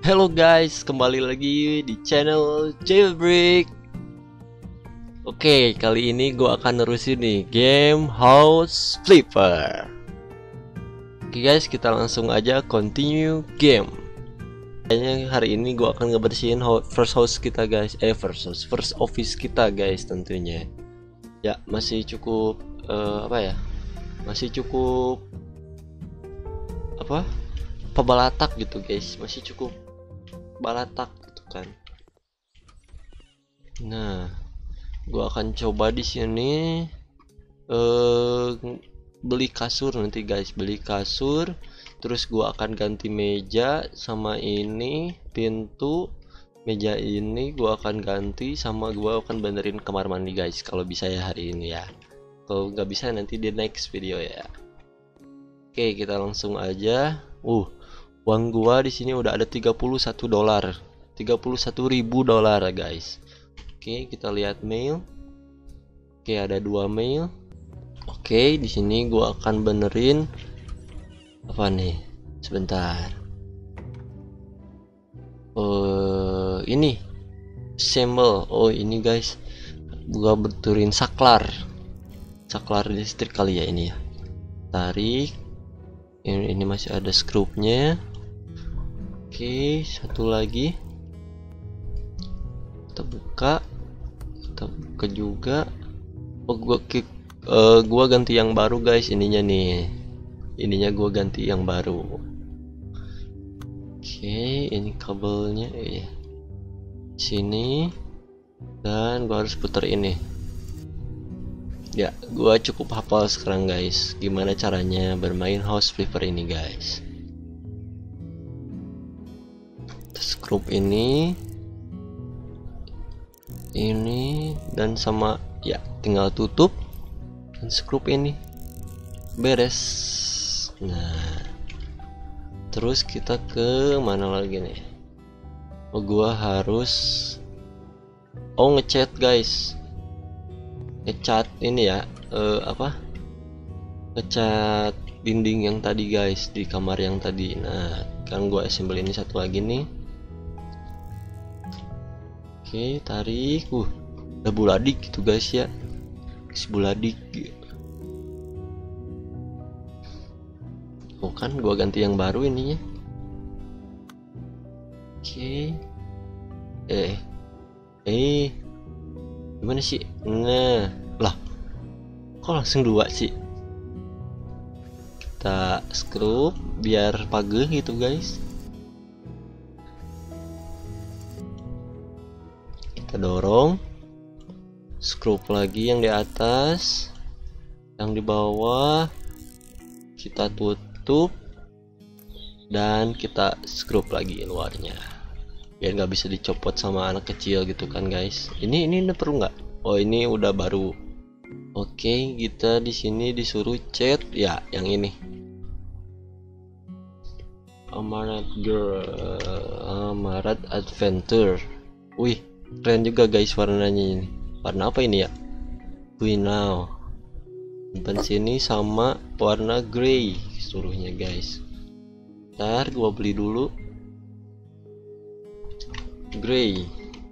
Hello guys, kembali lagi di channel Jailbreak. Oke, kali ini gue akan nerusin nih game House Flipper. Oke guys, kita langsung aja continue game. Kayaknya hari ini gue akan ngebersihin first house kita guys. First office kita guys tentunya. Ya, masih cukup Masih cukup pebalatak gitu guys, masih cukup balatak gitu kan. Nah, gua akan coba di sini beli kasur nanti guys, beli kasur, terus gua akan ganti meja sama ini pintu. Meja ini gua akan ganti sama gua akan benerin kamar mandi guys, kalau bisa ya hari ini ya. Kalau nggak bisa nanti di next video ya. Oke, kita langsung aja. Uang gua di sini udah ada 31 dolar. 31.000 dolar guys. Oke, kita lihat mail. Oke, ada 2 mail. Oke, di sini gua akan benerin apa nih? Sebentar. Ini sembel. Oh, ini guys. Gua beturin saklar. Saklar listrik kali ya ini ya. Tarik. Ini masih ada skrupnya. Oke, satu lagi kita buka juga. Gua ganti yang baru guys, ininya gua ganti yang baru. Oke, ini kabelnya sini, dan gua harus putar ini ya. Gua cukup hafal sekarang guys gimana caranya bermain House Flipper ini guys. Skrup ini dan sama ya, tinggal tutup dan skrup ini beres. Nah, terus kita ke mana lagi nih? Gua harus ngecat guys, ngecat ini ya, ngecat dinding yang tadi guys, di kamar yang tadi. Nah, kan gua assemble ini satu lagi nih. Oke, tarik. Udah buladik gitu guys ya. Buladik. Kan gua ganti yang baru ininya. Oke. Gimana sih? Nah, lah. Kok langsung 2 sih? Kita skrup biar pageh gitu guys. Kita dorong, skrup lagi yang di atas, yang di bawah kita tutup, dan kita skrup lagi luarnya biar nggak bisa dicopot sama anak kecil gitu kan guys. Ini perlu nggak? Oh, ini udah baru. Oke, kita di sini disuruh cat ya, yang ini Amarat Adventure. Wih, keren juga guys warnanya ini. Warna apa ini ya? Now simpan sini sama warna grey seluruhnya guys. Ntar gua beli dulu grey.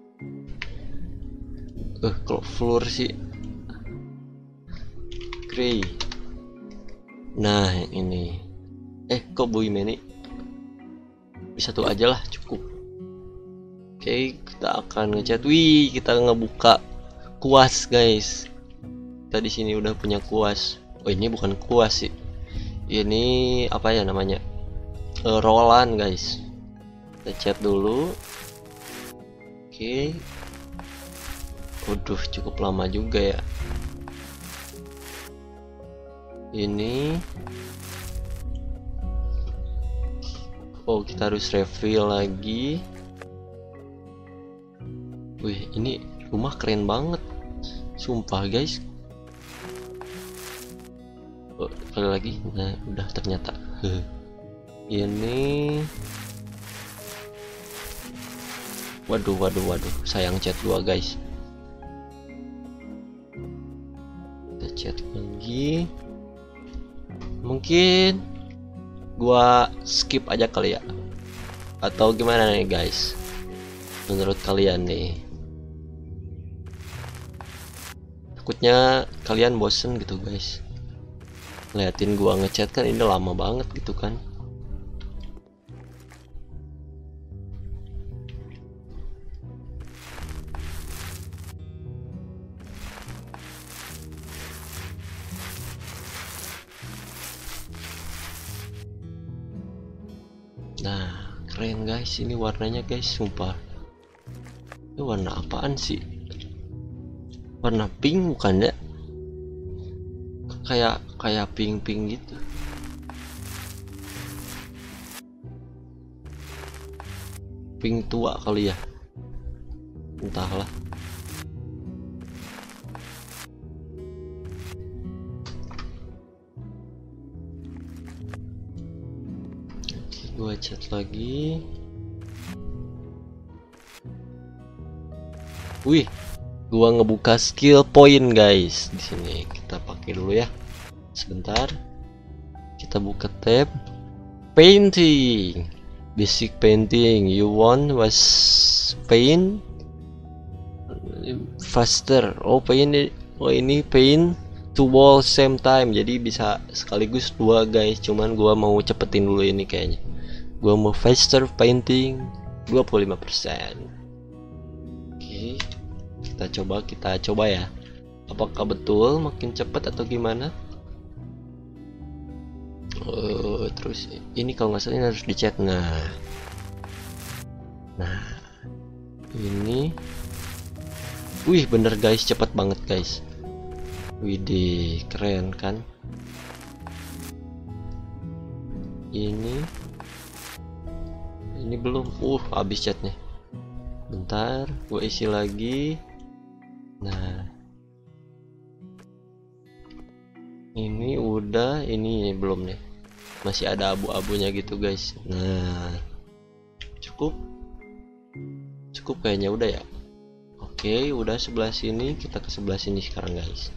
Kalau floor sih grey. Nah, yang ini. Kok boy meni? Bisa tuh aja lah, cukup. Oke, kita akan ngecat. Wih, kita ngebuka kuas guys. Kita di sini udah punya kuas. Oh, ini bukan kuas sih. Ini apa ya namanya? Rollan guys. Kita cat dulu. Oke. Waduh, cukup lama juga ya. Ini. Oh, kita harus refill lagi. Wih, ini rumah keren banget, sumpah guys. Sekali lagi. Nah, udah ternyata. Ini. Waduh, sayang cat gua guys. Kita cat lagi. Mungkin gua skip aja kali ya. atau gimana nih guys menurut kalian nih? Takutnya kalian bosen gitu guys liatin gua ngechat, kan ini lama banget gitu kan. Nah keren guys, ini warnanya guys, sumpah ini warna apaan sih, warna pink bukan ya, kayak pink gitu. Pink tua kali ya, entahlah. Oke, gua chat lagi. Wih, gua ngebuka skill point guys. Di sini kita pakai dulu ya. Sebentar. Kita buka tab painting. Basic painting. You want was paint faster. Oh, ini paint two wall same time. Jadi bisa sekaligus dua guys. Cuman gua mau cepetin dulu ini kayaknya. Gua mau faster painting 25%. Oke. Kita coba ya. Apakah betul makin cepat atau gimana? Terus ini kalau nggak salah ini harus dicat. Nah ini, wih bener guys, cepet banget guys. Widih keren kan. Ini belum, habis catnya. Bentar, gue isi lagi. Nah ini udah, ini belum nih, masih ada abu-abunya gitu guys. Nah cukup kayaknya udah ya. Oke, udah sebelah sini, kita ke sebelah sini sekarang guys.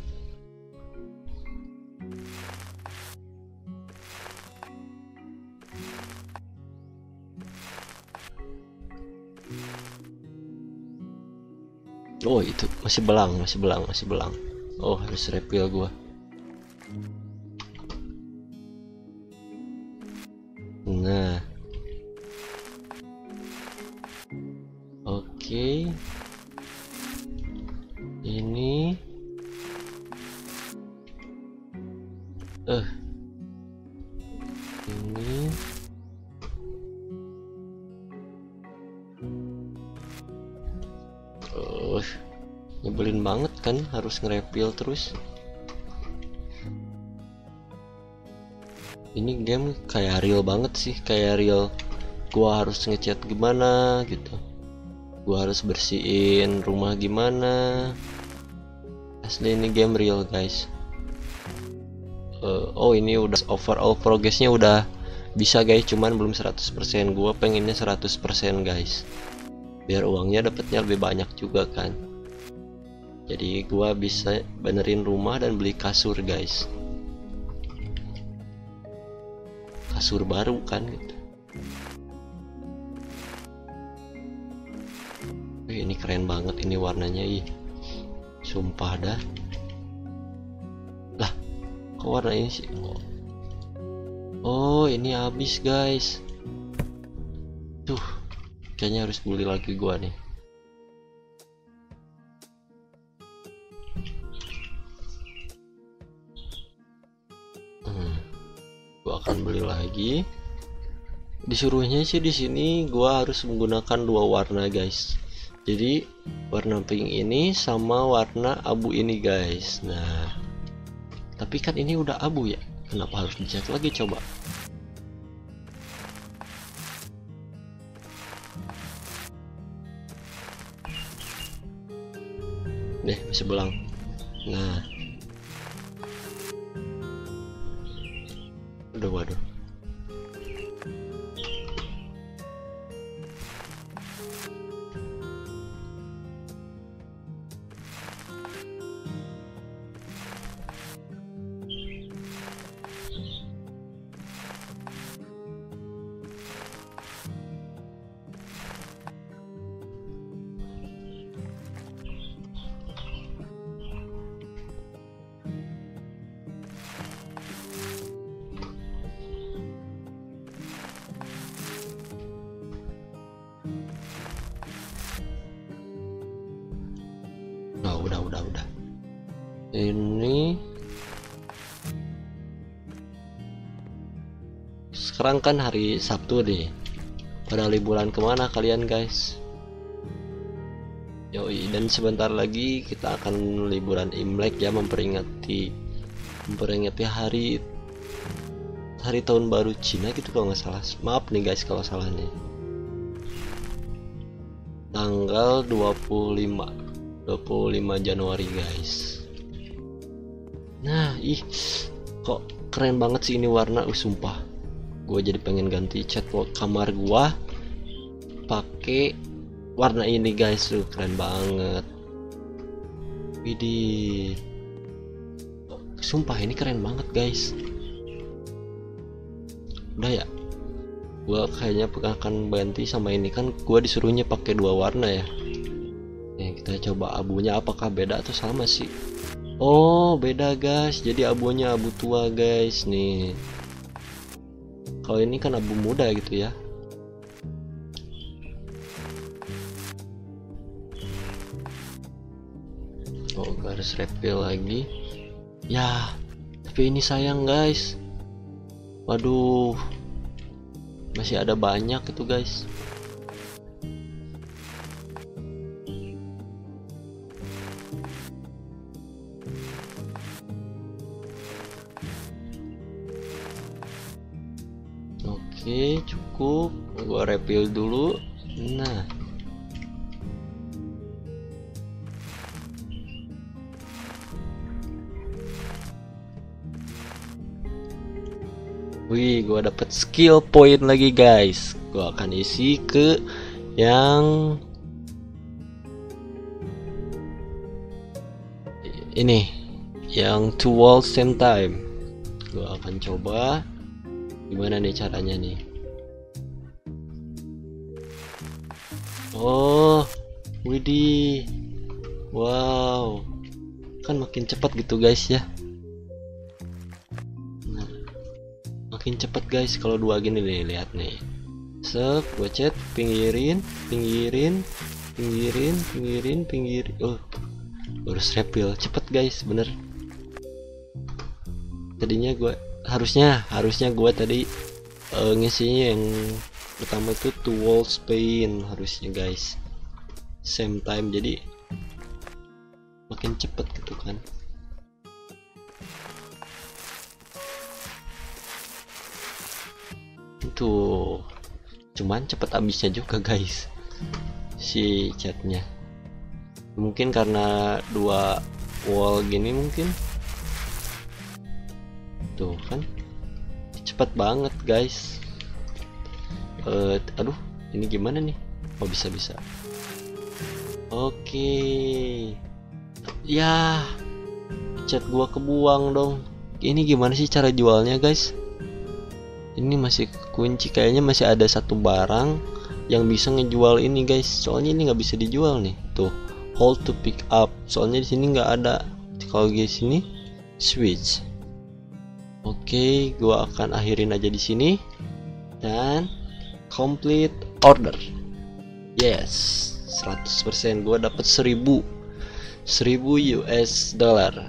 Oh itu masih belang. Oh harus refill gua. Nah oke, ini ini nyebelin banget kan harus nge-refill terus. Ini game kayak real banget sih, kayak real gua harus ngechat gimana gitu, gua harus bersihin rumah gimana. Asli ini game real guys. Oh ini udah overall progressnya udah bisa guys, cuman belum 100%. Gua pengennya 100% guys, biar uangnya dapatnya lebih banyak juga kan. Jadi gua bisa benerin rumah dan beli kasur guys, kasur baru kan gitu. Ini keren banget ini warnanya, sumpah dah. Lah kok warna ini sih? Oh ini habis guys. Tuh kayaknya harus beli lagi gua nih. Gua akan beli lagi. Disuruhnya sih di sini gua harus menggunakan dua warna guys. Jadi warna pink ini sama warna abu ini guys. Nah tapi kan ini udah abu ya, kenapa harus dicat lagi coba? Deh masih belang. Nah waduh. Nah, udah. Ini sekarang kan hari Sabtu nih. Pada liburan kemana kalian guys? Yoi, dan sebentar lagi kita akan liburan Imlek ya, memperingati hari tahun baru Cina gitu kalau nggak salah. Maaf nih guys kalau salah nih. Tanggal 25 Januari guys. Nah, kok keren banget sih ini warna, sumpah. Gue jadi pengen ganti cat kamar gua pakai warna ini guys, keren banget. Widih. Sumpah ini keren banget guys. Udah ya. Gua kayaknya akan ganti sama ini, kan gua disuruhnya pakai 2 warna ya. Kita coba abunya apakah beda atau sama sih. Oh beda guys, jadi abunya abu tua guys nih. Kalau ini kan abu muda gitu ya. Oh garis refill lagi ya, tapi ini sayang guys. Waduh, masih ada banyak itu guys. Oke, cukup. Gua refill dulu. Nah, wih, gua dapet skill point lagi guys. Gua akan isi ke yang ini, yang 2 walls same time. Gua akan coba gimana nih caranya nih. Oh, widih, wow, kan makin cepat gitu guys ya. Nah, makin cepat guys kalau 2 gini nih, lihat nih. Sep, gua cet, pinggirin. Oh, harus refill cepet guys, bener. Tadinya gua harusnya gua tadi ngisinya yang pertama itu 2 walls paint harusnya guys, same time, jadi makin cepet gitu kan. Itu cuman cepet habisnya juga guys si catnya. Mungkin karena 2 wall gini mungkin. Tuh kan cepet banget guys. Aduh, ini gimana nih? Oh, bisa. Oke. Ya, cat gua kebuang dong. Ini gimana sih cara jualnya guys? Ini masih kunci, kayaknya masih ada satu barang yang bisa ngejual ini guys. Soalnya ini nggak bisa dijual nih. Tuh, hold to pick up. Soalnya di sini nggak ada. Kalau di sini switch. Oke, gua akan akhirin aja di sini dan complete order. Yes, 100% gua dapat 1000 US dollar.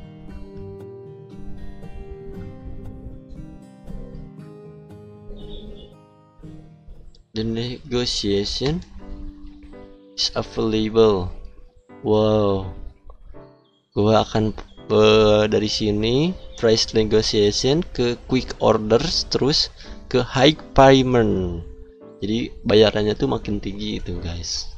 The negotiation is available. Wow, gua akan dari sini price negotiation ke quick orders terus ke high payment, jadi bayarannya tuh makin tinggi itu guys.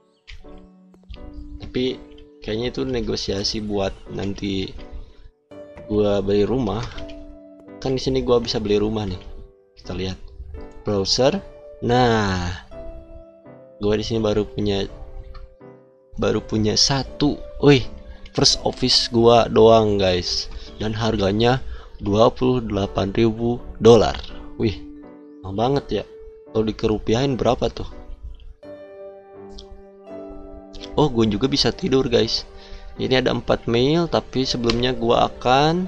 Tapi kayaknya itu negosiasi buat nanti gua beli rumah. Kan di sini gua bisa beli rumah nih, kita lihat browser. Nah, gua di sini baru punya 1. Wih, first office gua doang guys, dan harganya 28.000 dolar. Wih, mahal banget ya. Kalau dikerupiahin berapa tuh? Oh, gue juga bisa tidur guys. Ini ada 4 mail, tapi sebelumnya gue akan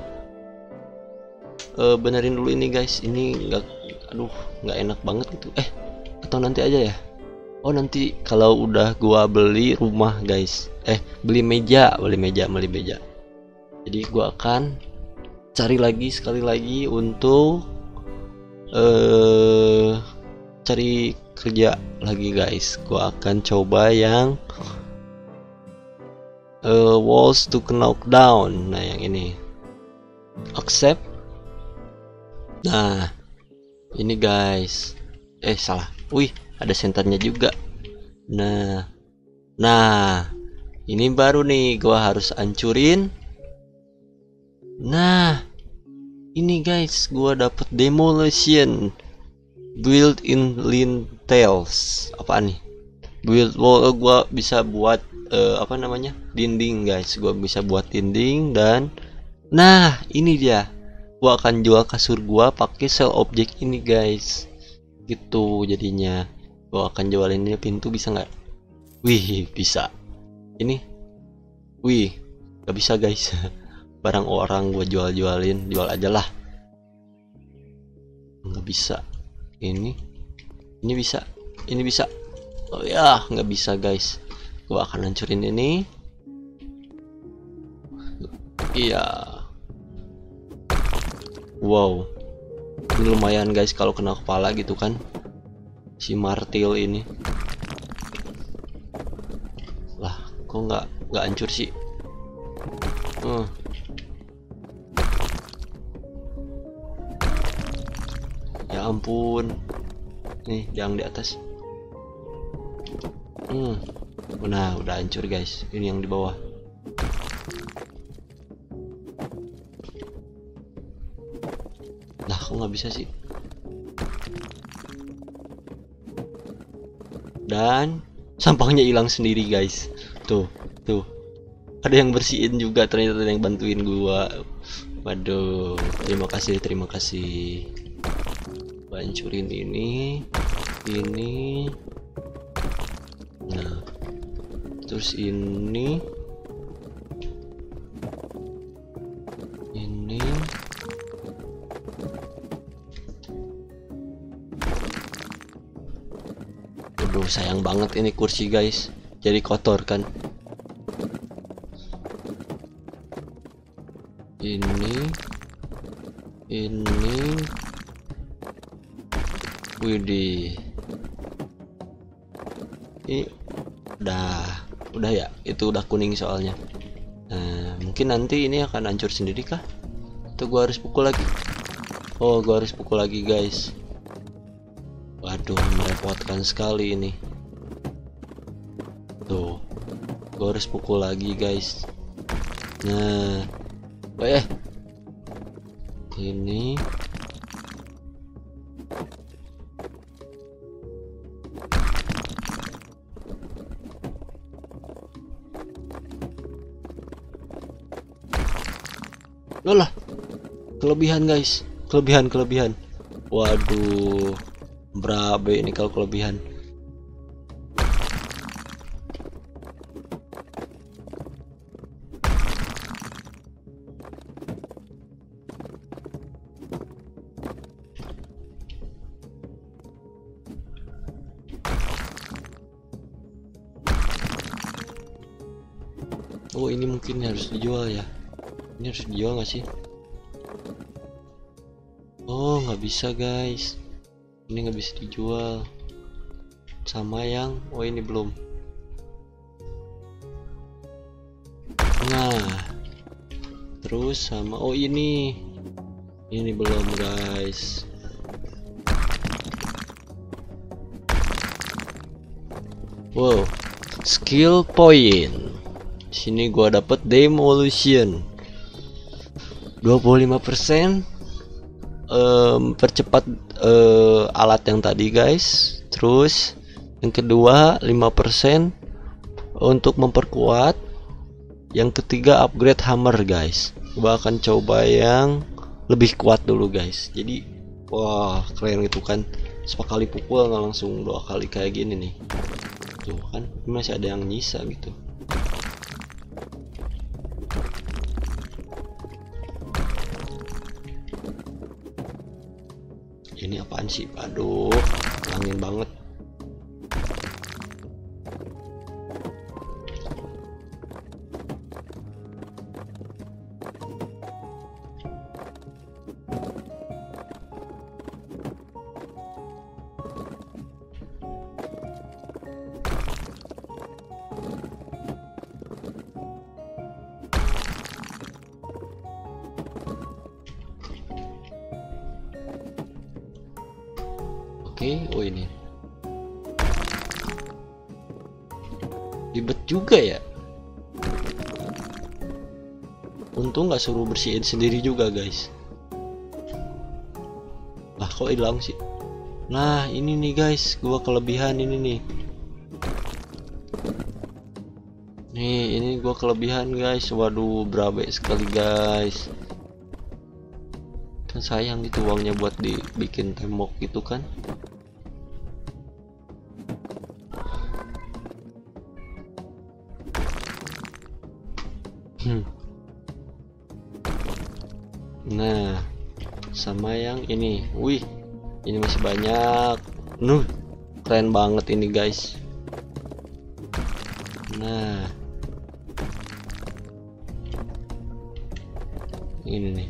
benerin dulu ini guys. Ini nggak enak banget gitu. Atau nanti aja ya. Oh nanti kalau udah gua beli rumah guys, beli meja, beli meja. Jadi gua akan cari lagi sekali lagi untuk cari kerja lagi guys. Gua akan coba yang walls to knock down. Nah yang ini accept. Nah ini guys, salah. Wih, ada senternya juga. Nah ini baru nih gua harus hancurin. Nah ini guys, gua dapet demolition build in lintels. Apaan nih? Build wall. Gua bisa buat apa namanya, dinding guys. Gua bisa buat dinding. Dan nah ini dia, gua akan jual kasur gua pakai sell object ini guys, gitu jadinya. Gua akan jualin ini. Pintu bisa nggak? Wih bisa. Ini wih nggak bisa guys. Barang orang gua jualin, jual aja lah. Nggak bisa. Ini bisa, ini bisa. Oh ya nggak bisa guys. Gua akan hancurin ini. Iya. Wow, ini lumayan guys kalau kena kepala gitu kan, si martil ini. Lah kok nggak hancur sih? Ya ampun, nih yang di atas. Nah udah hancur guys. Ini yang di bawah. Lah kok nggak bisa sih? Dan sampahnya hilang sendiri guys. Tuh ada yang bersihin juga, ternyata ada yang bantuin gua. Waduh, terima kasih. Hancurin ini. Nah terus ini. Aduh sayang banget ini kursi guys, jadi kotor kan. Ini widih. Ini udah ya, itu udah kuning soalnya. Nah mungkin nanti ini akan hancur sendiri kah, atau gua harus pukul lagi? Oh gua harus pukul lagi guys. Waduh merepotkan sekali ini. Tuh gua harus pukul lagi guys. Nah ini loh, kelebihan guys, kelebihan. Waduh, berapa ini kalau kelebihan? Oh ini mungkin harus dijual ya. Ini harus dijual nggak sih? Oh nggak bisa guys, ini nggak bisa dijual. Sama yang ini belum. Nah terus sama ini belum guys. Wow, skill point. Sini gua dapet demolition 25%, percepat alat yang tadi guys. Terus yang kedua 5% untuk memperkuat. Yang ketiga upgrade hammer guys. Gua akan coba yang lebih kuat dulu guys. Jadi wah keren itu kan, sekali pukul nggak langsung 2 kali kayak gini nih. Tuh kan masih ada yang nyisa gitu. Ini apaan sih? Aduh, angin banget. Oke, oh ini ribet juga ya. Untung nggak suruh bersihin sendiri juga guys. Lah kok hilang sih? Nah ini nih guys, gua kelebihan ini nih. Nih ini gua kelebihan guys. Waduh berabe sekali guys. Kan sayang gitu uangnya buat dibikin tembok gitu kan. Nah sama yang ini, wih ini masih banyak. Keren banget ini guys. Nah ini nih,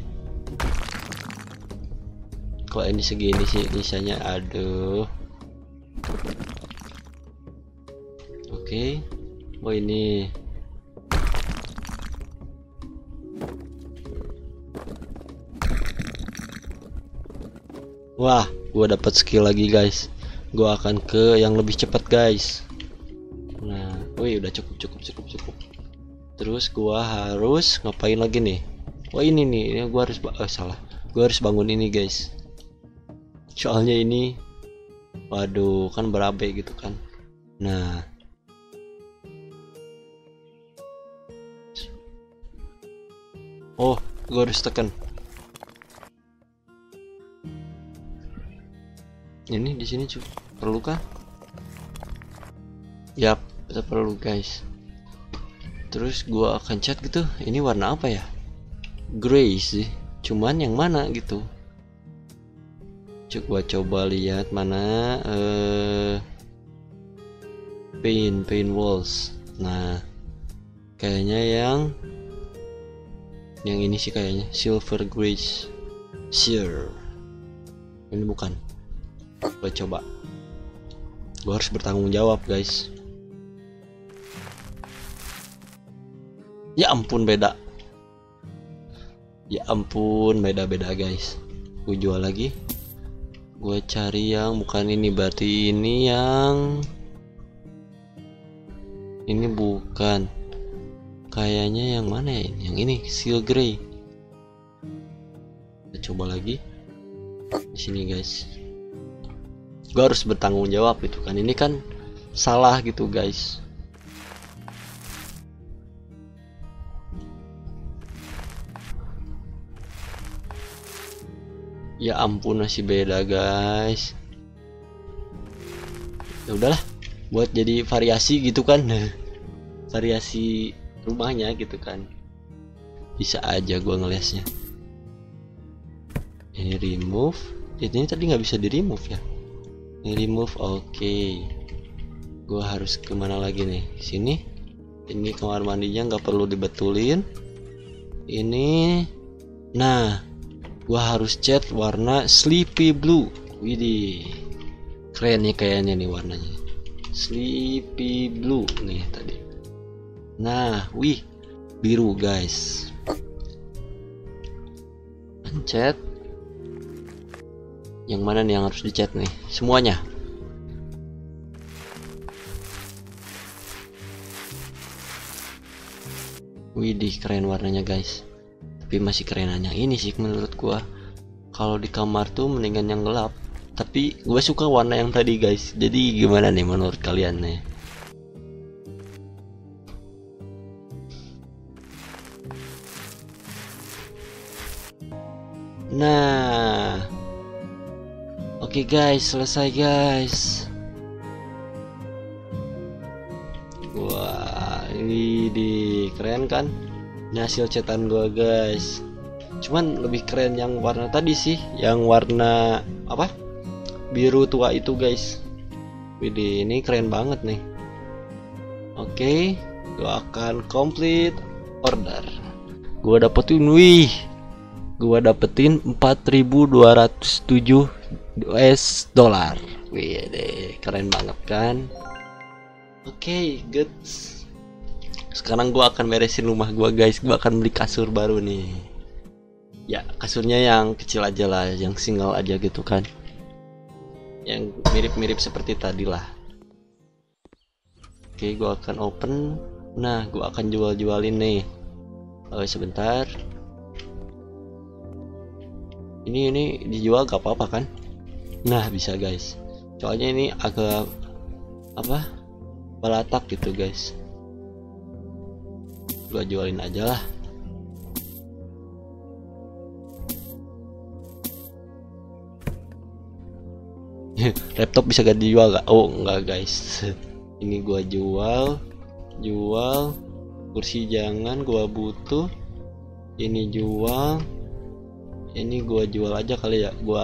kok ini segini sih nisanya, aduh. Oke, oh ini wah, gua dapat skill lagi guys. Gua akan ke yang lebih cepat guys. Nah, wih udah cukup. Terus gua harus ngapain lagi nih? Wah ini nih, ini gua harus salah. Gua harus bangun ini guys. Soalnya ini, waduh kan berabe gitu kan. Nah, oh gua harus tekan. Ini di sini perlu kah? Yap, kita perlu guys. Terus gua akan cat gitu. Ini warna apa ya? Grey sih. Cuman yang mana gitu? Coba lihat mana paint walls. Nah, kayaknya yang ini sih kayaknya silver grace. Sheer. Ini bukan. Gua coba. Gua harus bertanggung jawab guys. Ya ampun beda. Ya ampun beda guys. Gua jual lagi. Gua cari yang bukan ini, berarti ini yang ini bukan. Kayaknya yang mana ya? Yang ini seal gray. Kita coba lagi. Di sini guys. Gue harus bertanggung jawab gitu kan, ini kan salah gitu guys. Ya ampun masih beda guys. Ya udahlah, buat jadi variasi gitu kan. Variasi rumahnya gitu kan, bisa aja gua ngelesnya. Ini remove, ini tadi nggak bisa di remove ya. Ini remove, oke. Gua harus kemana lagi nih? Sini. Ini kamar mandinya nggak perlu dibetulin. Ini, nah, gua harus cat warna sleepy blue. Widih, keren nih kayaknya nih warnanya. Sleepy blue nih tadi. Nah, wih, biru guys. Pencet. Yang mana nih yang harus dicat nih? Semuanya. Widih, keren warnanya guys. Tapi masih kerenan yang ini sih menurut gua. Kalau di kamar tuh mendingan yang gelap. Tapi gua suka warna yang tadi guys. Jadi gimana nih menurut kalian nih? Nah, oke guys, selesai guys. Wah, ini keren kan? Ini hasil cetan gua guys. Cuman lebih keren yang warna tadi sih, yang warna apa? Biru tua itu guys. Widih, ini keren banget nih. Oke, gua akan complete order. Gua dapetin, gua dapetin 4.207 US dollar. Wih deh, keren banget kan. Oke, good. Sekarang gua akan beresin rumah gua guys. Gua akan beli kasur baru nih. Ya, kasurnya yang kecil aja lah, yang single aja gitu kan. yang mirip-mirip seperti tadi lah. Oke, gua akan open. Nah, gua akan jual-jualin nih. Sebentar. Ini dijual gak apa-apa kan? Nah, bisa guys. Soalnya ini agak apa? Balatak gitu guys. Gua jualin aja lah. Laptop bisa gak dijual gak? Oh enggak guys. Ini gua jual. Kursi jangan, gua butuh. Ini jual. Ini gua jual aja kali ya. Gua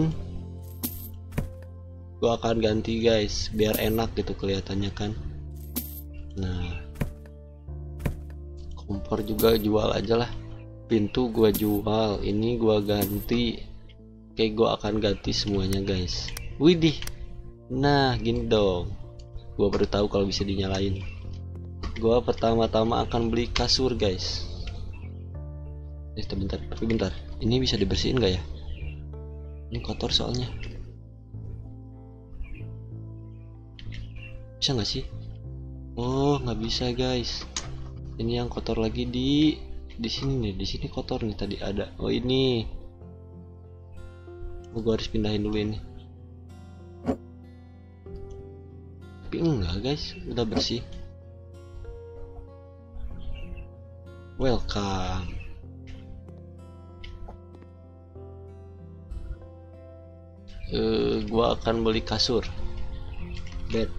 akan ganti guys, biar enak gitu kelihatannya kan. Nah, kompor juga jual aja lah. Pintu gua jual, ini gua ganti. Oke, gua akan ganti semuanya guys. Widih. Nah, gini dong. Gua baru tahu kalau bisa dinyalain. Gua pertama-tama akan beli kasur guys. Bentar. Ini bisa dibersihin gak ya? Ini kotor soalnya. Bisa nggak sih? Oh, nggak bisa guys. Ini yang kotor lagi di sini nih. Di sini kotor nih, tadi ada. Oh ini. Oh, gua harus pindahin dulu ini. Tapi enggak guys, udah bersih. Welcome. Gua akan beli kasur. Bed.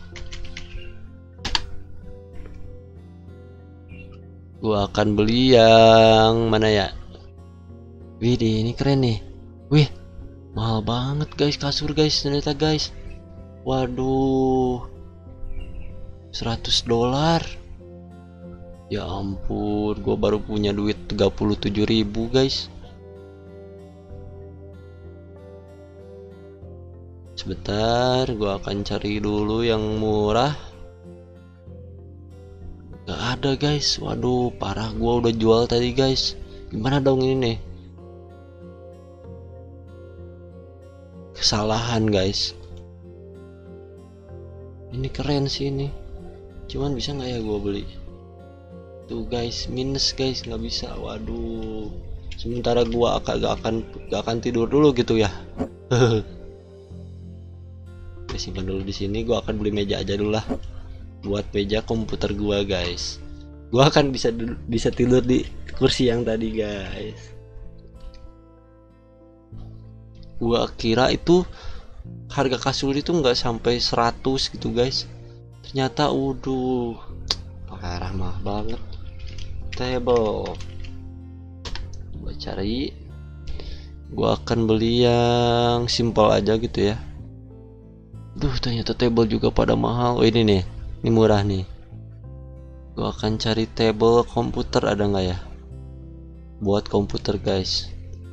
Gua akan beli yang mana ya? Wih, ini keren nih. Wih, mahal banget guys kasur guys, ternyata guys. Waduh, $100. Ya ampun, gua baru punya duit 37.000 guys. Sebentar, gua akan cari dulu yang murah. Gak ada guys. Waduh, parah, gua udah jual tadi guys. Gimana dong ini nih? Kesalahan guys. Ini keren sih ini. Cuman bisa nggak ya gua beli? Tuh guys, minus guys, nggak bisa. Waduh. Sementara gua gak akan tidur dulu gitu ya. Simpan dulu di sini. Gua akan beli meja aja dulu lah. Buat meja komputer gua guys. Gua akan bisa tidur di kursi yang tadi guys. Gua kira itu harga kasur itu nggak sampai 100 gitu guys. Ternyata parah, mah banget. Table. Gua cari. Gua akan beli yang simple aja gitu ya. Ternyata table juga pada mahal. Oh ini nih, ini murah nih. Gua akan cari table komputer, ada nggak ya? Buat komputer guys.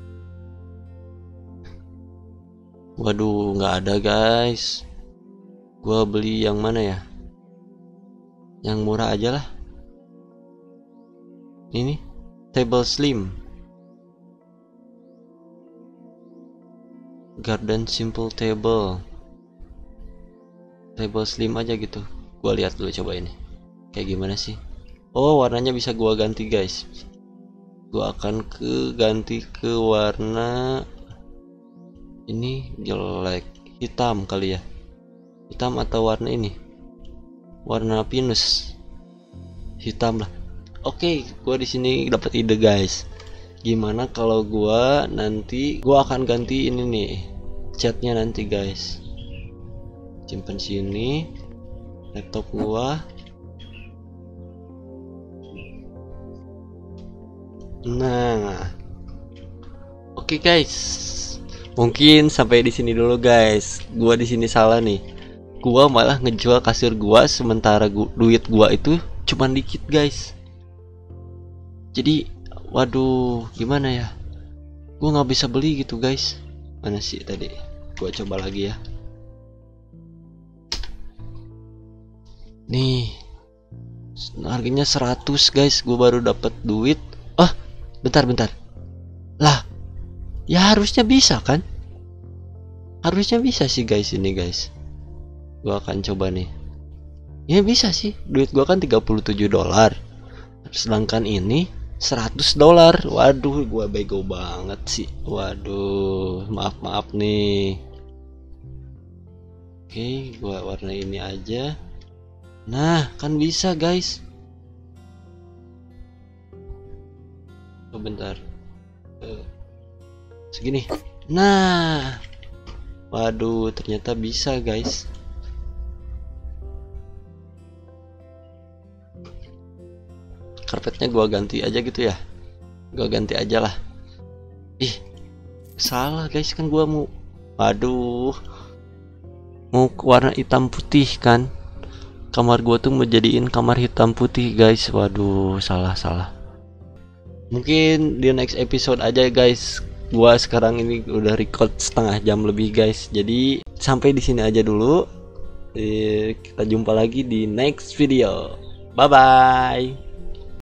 Waduh, nggak ada guys. Gua beli yang mana ya? Yang murah aja lah. Ini table slim. Garden simple table. Table slim aja gitu. Gua lihat dulu coba ini. Kayak gimana sih? Oh, warnanya bisa gua ganti guys. Gua akan ganti ke warna ini jelek, hitam kali ya. Hitam atau warna ini? Warna pinus. Hitam lah. Oke, gua di sini dapat ide guys. Gimana kalau gua akan ganti ini nih, catnya nanti guys. Simpan sini laptop gua. Nah, oke guys, mungkin sampai di sini dulu guys. Gua di sini salah nih. Gua malah ngejual kasur gua, sementara duit gua itu cuman dikit guys. Jadi, waduh, gimana ya? Gua nggak bisa beli gitu guys. Mana sih tadi? Gua coba lagi ya. Nih, harganya 100 guys. Gue baru dapat duit. Bentar. Lah, ya harusnya bisa kan? Harusnya bisa sih guys ini guys. Gua akan coba nih. Ya bisa sih. Duit gua kan 37 dolar. Sedangkan ini 100 dolar. Waduh, gua bego banget sih. Waduh, maaf nih. Oke, gua warna ini aja. Nah, kan bisa guys. Bentar. Segini. Nah. Waduh, ternyata bisa guys. Karpetnya gua ganti aja gitu ya. Gua ganti aja lah. Ih, salah guys, kan gua mau, waduh, mau warna hitam putih kan. Kamar gua tuh mau jadiin kamar hitam putih guys. Waduh, salah. Mungkin di next episode aja guys. Gua sekarang ini udah record setengah jam lebih guys. Jadi sampai di sini aja dulu. Kita jumpa lagi di next video. Bye bye.